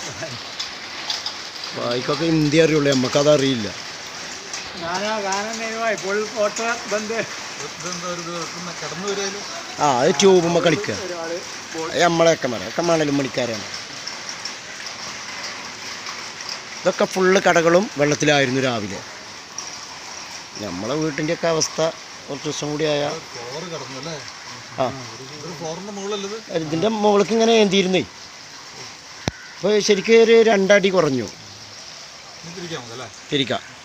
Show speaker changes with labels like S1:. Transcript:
S1: ബായിക്കൊക്കെ ഹിന്ദി അറിയുള്ളൂ, നമുക്കതറിയില്ല. ആ അത് ട്യൂബുമ്മ കളിക്കുക. നമ്മളെയൊക്കെ ഒക്കെ മണലും മണിക്കാരാണ്. ഇതൊക്കെ ഫുള്ള് കടകളും വെള്ളത്തിലായിരുന്നു രാവിലെ. നമ്മളെ വീട്ടിൻ്റെയൊക്കെ അവസ്ഥ കുറച്ച് ദിവസം കൂടി ആയാൽ ഇതിൻ്റെ മുകളിലേക്ക് ഇങ്ങനെ ഏന്തിയിരുന്നേ. അപ്പോൾ ശരിക്കും ഒരു 2 അടി കുറഞ്ഞു. തിരിക്കാം.